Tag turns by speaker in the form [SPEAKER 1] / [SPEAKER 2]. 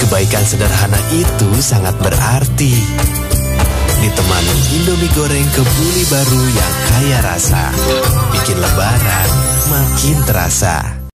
[SPEAKER 1] Kebaikan sederhana itu sangat berarti. Ditemani Indomie goreng kebuli baru yang kaya rasa, bikin lebaran makin terasa.